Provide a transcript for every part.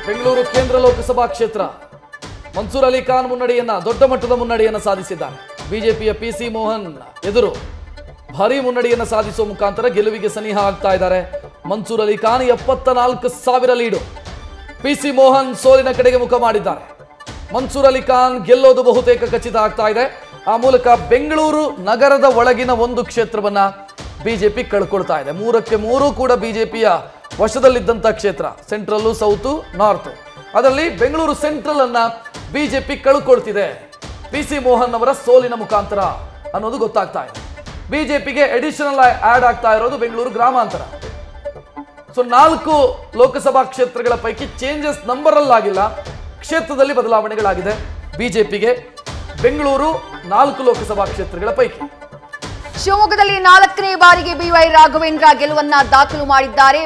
ಬೆಂಗಳೂರು ಕೇಂದ್ರ ಲೋಕಸಭಾ ಕ್ಷೇತ್ರ ಮನ್ಸೂರ್ ಅಲಿ ಖಾನ್ ಮುನ್ನಡೆಯನ್ನ ದೊಡ್ಡ ಮಟ್ಟದ ಮುನ್ನಡೆಯನ್ನ ಸಾಧಿಸಿದ್ದಾರೆ. ಬಿಜೆಪಿಯ ಪಿಸಿ ಮೋಹನ್ ಎದುರು ಭಾರಿ ಮುನ್ನಡೆಯನ್ನ ಸಾಧಿಸುವ ಮುಖಾಂತರ ಗೆಲುವಿಗೆ ಸನಿಹ ಆಗ್ತಾ ಇದ್ದಾರೆ. ಮನ್ಸೂರ್ ಅಲಿ ಖಾನ್ 74,000 ಲೀಡು. ಪಿಸಿ ಮೋಹನ್ ಸೋಲಿನ ಕಡೆಗೆ ಮುಖ ಮಾಡಿದ್ದಾರೆ. ಮನ್ಸೂರ್ ಅಲಿ ಖಾನ್ ಗೆಲ್ಲೋದು ಬಹುತೇಕ ಖಚಿತ ಆಗ್ತಾ ಇದೆ. ಆ ಮೂಲಕ ಬೆಂಗಳೂರು ನಗರದ ಒಳಗಿನ ಒಂದು ಕ್ಷೇತ್ರವನ್ನ ಬಿಜೆಪಿ ಕಳ್ಕೊಳ್ತಾ ಇದೆ. 3ಕ್ಕೆ 3 ಕೂಡ ಬಿಜೆಪಿಯ ವಶದಲ್ಲಿದ್ದಂಥ ಕ್ಷೇತ್ರ, ಸೆಂಟ್ರಲ್ಲು, ಸೌತು, ನಾರ್ತ್. ಅದರಲ್ಲಿ ಬೆಂಗಳೂರು ಸೆಂಟ್ರಲ್ ಅನ್ನ ಬಿಜೆಪಿ ಕಳ್ಕೊಳ್ತಿದೆ ಪಿಸಿ ಮೋಹನ್ ಅವರ ಸೋಲಿನ ಮುಖಾಂತರ ಅನ್ನೋದು ಗೊತ್ತಾಗ್ತಾ ಇದೆ. ಬಿಜೆಪಿಗೆ ಅಡಿಷನಲ್ ಆಡ್ ಆಗ್ತಾ ಇರೋದು ಬೆಂಗಳೂರು ಗ್ರಾಮಾಂತರ. ಸೊ 4 ಲೋಕಸಭಾ ಕ್ಷೇತ್ರಗಳ ಪೈಕಿ ಚೇಂಜಸ್ ನಂಬರ್ ಅಲ್ಲಾಗಿಲ್ಲ, ಕ್ಷೇತ್ರದಲ್ಲಿ ಬದಲಾವಣೆಗಳಾಗಿದೆ. ಬಿಜೆಪಿಗೆ ಬೆಂಗಳೂರು 4 ಲೋಕಸಭಾ ಕ್ಷೇತ್ರಗಳ ಪೈಕಿ ಶಿವಮೊಗ್ಗದಲ್ಲಿ 4ನೇ ಬಾರಿಗೆ ಬಿವೈ ರಾಘವೇಂದ್ರ ಗೆಲುವನ್ನ ದಾಖಲು ಮಾಡಿದ್ದಾರೆ.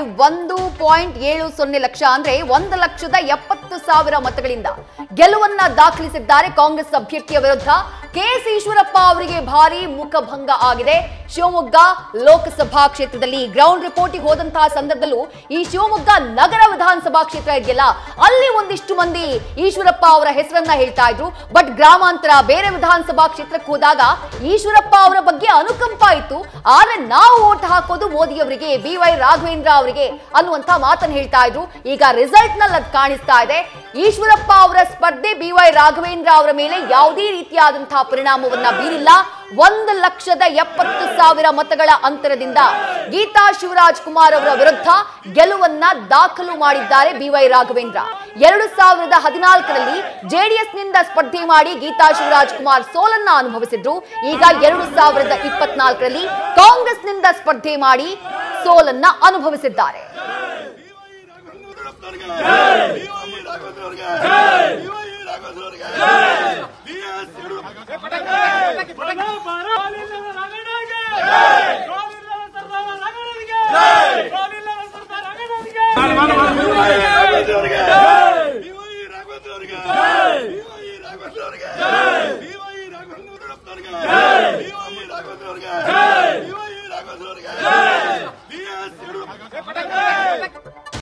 1.70 ಲಕ್ಷ ಅಂದ್ರೆ 1,70,000 ಮತಗಳಿಂದ ಗೆಲುವನ್ನ ದಾಖಲಿಸಿದ್ದಾರೆ. ಕಾಂಗ್ರೆಸ್ ಅಭ್ಯರ್ಥಿಯ ವಿರುದ್ಧ ಕೆಎಸ್ ಈಶ್ವರಪ್ಪ ಅವರಿಗೆ ಭಾರಿ ಮುಖಭಂಗ ಆಗಿದೆ. ಶಿವಮೊಗ್ಗ ಲೋಕಸಭಾ ಕ್ಷೇತ್ರದಲ್ಲಿ ಗ್ರೌಂಡ್ ರಿಪೋರ್ಟಿಗೆ ಹೋದಂತಹ ಸಂದರ್ಭದಲ್ಲೂ ಈ ಶಿವಮೊಗ್ಗ ನಗರ ವಿಧಾನಸಭಾ ಕ್ಷೇತ್ರ ಇದೆಯಲ್ಲ, ಅಲ್ಲಿ ಒಂದಿಷ್ಟು ಮಂದಿ ಈಶ್ವರಪ್ಪ ಅವರ ಹೆಸರನ್ನ ಹೇಳ್ತಾ ಇದ್ರು. ಬಟ್ ಗ್ರಾಮಾಂತರ ಬೇರೆ ವಿಧಾನಸಭಾ ಕ್ಷೇತ್ರಕ್ಕೆ ಹೋದಾಗ ಈಶ್ವರಪ್ಪ ಅವರ ಬಗ್ಗೆ ಅನುಕಂಪ ಇತ್ತು. ಆದ್ರೆ ನಾವು ಓಟ್ ಹಾಕೋದು ಮೋದಿ ಅವರಿಗೆ, ಬಿವೈ ರಾಘವೇಂದ್ರ ಅವರಿಗೆ ಅನ್ನುವಂತ ಮಾತನ್ನು ಹೇಳ್ತಾ ಇದ್ರು. ಈಗ ರಿಸಲ್ಟ್ ನಲ್ಲಿ ಅದು ಕಾಣಿಸ್ತಾ ಇದೆ. ಈಶ್ವರಪ್ಪ ಅವರ ಸ್ಪರ್ಧೆ ಬಿವೈ ರಾಘವೇಂದ್ರ ಅವರ ಮೇಲೆ ಯಾವುದೇ ರೀತಿಯಾದಂತಹ ಪರಿಣಾಮವನ್ನ ಬೀರಿಲ್ಲ. 1,70,000 ಮತಗಳ ಅಂತರದಿಂದ ಗೀತಾ ಶಿವರಾಜ್ ಕುಮಾರ್ ಅವರ ವಿರುದ್ಧ ಗೆಲುವನ್ನ ದಾಖಲು ಮಾಡಿದ್ದಾರೆ ಬಿವೈ ರಾಘವೇಂದ್ರ. 2014ರಲ್ಲಿ ಜೆಡಿಎಸ್ ನಿಂದ ಸ್ಪರ್ಧೆ ಮಾಡಿ ಗೀತಾ ಶಿವರಾಜ್ ಕುಮಾರ್ ಸೋಲನ್ನ ಅನುಭವಿಸಿದ್ರು. ಈಗ 2024ರಲ್ಲಿ ಕಾಂಗ್ರೆಸ್ ನಿಂದ ಸ್ಪರ್ಧೆ ಮಾಡಿ ಸೋಲನ್ನ ಅನುಭವಿಸಿದ್ದಾರೆ.